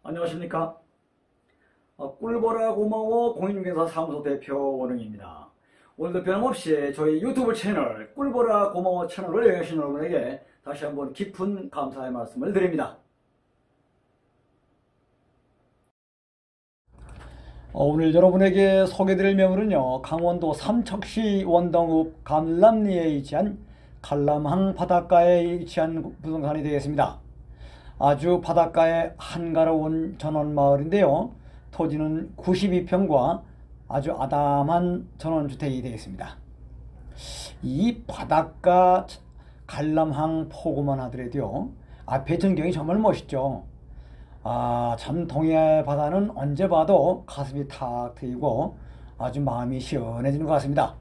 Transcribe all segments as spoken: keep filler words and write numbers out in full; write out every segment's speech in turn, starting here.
안녕하십니까. 어, 꿀보라 고마워 공인중개사 사무소 대표 원흥입니다. 오늘도 변함없이 저희 유튜브 채널 꿀보라 고마워 채널을 여행하신 여러분에게 다시 한번 깊은 감사의 말씀을 드립니다. 어, 오늘 여러분에게 소개드릴 매물은요, 강원도 삼척시 원동읍 감람리에 위치한 갈람항 바닷가에 위치한 부동산이 되겠습니다. 아주 바닷가에 한가로운 전원마을인데요, 토지는 구십이 평과 아주 아담한 전원주택이 되겠습니다. 이 바닷가 갈람항 포구만 하더라도요, 앞에 전경이 정말 멋있죠. 아, 참 동해 바다는 언제 봐도 가슴이 탁 트이고 아주 마음이 시원해지는 것 같습니다.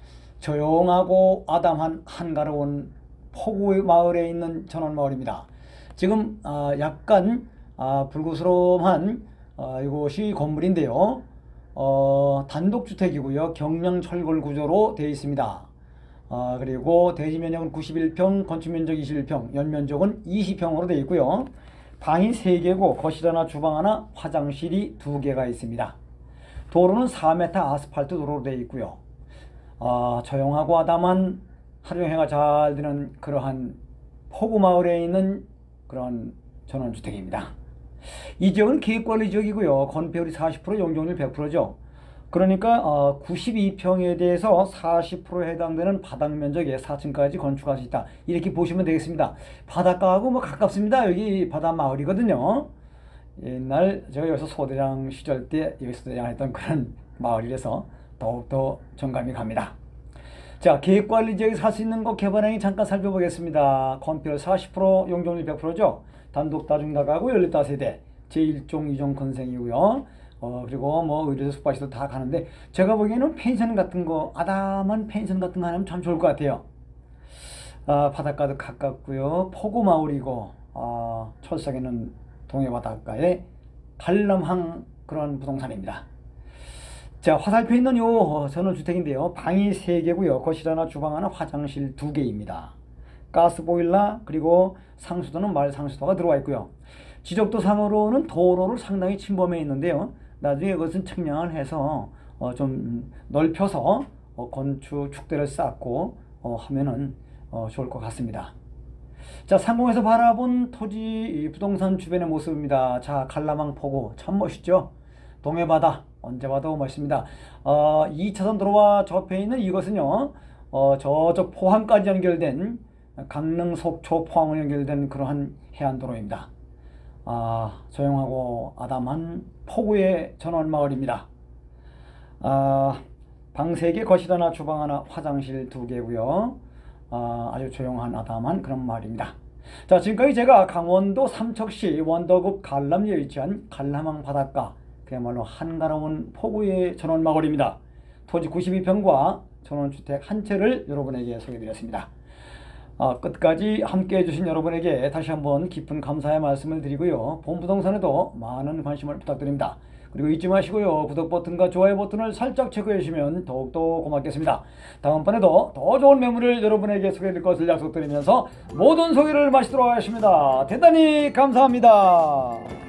조용하고 아담한 한가로운 포구 마을에 있는 전원마을입니다. 지금 아, 약간 아, 불구스름한 아, 이곳이 건물인데요, 어, 단독주택이고요, 경량철골 구조로 되어 있습니다. 아, 그리고 대지면적은 구십일 평, 건축면적 이십일 평, 연면적은 이십 평으로 되어 있고요, 방이 세 개고 거실 하나, 주방 하나, 화장실이 두 개가 있습니다. 도로는 사 미터 아스팔트 도로로 되어 있고요, 아, 조용하고 아담한 하루형해가 잘 드는 그러한 포구마을에 있는 그런 전원주택입니다. 이 지역은 계획관리 지역이고요, 건폐율이 사십 퍼센트, 용적률 백 퍼센트죠. 그러니까 어, 구십이 평에 대해서 사십 퍼센트에 해당되는 바닥 면적에 사 층까지 건축할 수 있다, 이렇게 보시면 되겠습니다. 바닷가하고 뭐 가깝습니다. 여기 바다 마을이거든요. 옛날 제가 여기서 소대장 시절 때 여기 소대장 했던 그런 마을이라서 더욱더 정감이 갑니다. 자, 계획관리 지역에 살 수 있는 거 개발행위 잠깐 살펴보겠습니다. 건폐율 사십 퍼센트, 용적률 백 퍼센트죠. 단독 다중다가구 열렸다 세대, 제일 종, 이 종 건생이고요. 어, 그리고 뭐 의료소 숙박시도 다 가는데, 제가 보기에는 펜션 같은 거, 아담한 펜션 같은 거 하면 참 좋을 것 같아요. 아, 바닷가도 가깝고요, 포구 마을이고, 아, 철석에는 동해 바닷가에 갈람항 그런 부동산입니다. 자, 화살표 있는 요 전원주택인데요, 방이 세 개고요, 거실 하나, 주방 하나, 화장실 두 개입니다. 가스보일러 그리고 상수도는 말 상수도가 들어와 있고요. 지적도 상으로는 도로를 상당히 침범해 있는데요, 나중에 그것은 측량을 해서 어, 좀 넓혀서 어, 건축 축대를 쌓고 어, 하면은 어, 좋을 것 같습니다. 자, 상공에서 바라본 토지 부동산 주변의 모습입니다. 자, 갈람항 포구 참 멋있죠. 동해바다 언제 봐도 멋있습니다. 어, 이 차선 도로와 접해 있는 이것은요, 어, 저쪽 포항까지 연결된, 강릉, 속초, 포항을 연결된 그러한 해안도로입니다. 아, 조용하고 아담한 포구의 전원마을입니다. 아, 방 세 개, 거실 하나, 주방 하나, 화장실 두 개고요. 아, 아주 조용한 아담한 그런 마을입니다. 자, 지금까지 제가 강원도 삼척시 원덕읍 갈람리에 위치한 갈람항 바닷가, 그야말로 한가로운 포구의 전원마을입니다. 토지 구십이 평과 전원주택 한 채를 여러분에게 소개해드렸습니다. 아, 끝까지 함께 해주신 여러분에게 다시 한번 깊은 감사의 말씀을 드리고요, 본부동산에도 많은 관심을 부탁드립니다. 그리고 잊지 마시고요, 구독 버튼과 좋아요 버튼을 살짝 체크해 주시면 더욱더 고맙겠습니다. 다음번에도 더 좋은 매물을 여러분에게 소개해드릴 것을 약속드리면서 모든 소개를 마치도록 하겠습니다. 대단히 감사합니다.